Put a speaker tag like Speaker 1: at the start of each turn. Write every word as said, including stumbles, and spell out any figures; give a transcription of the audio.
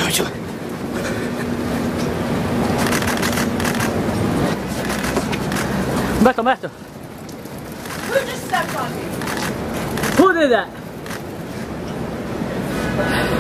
Speaker 1: Umberto. Umberto, Umberto.
Speaker 2: Who just stepped on me?
Speaker 1: Who did that?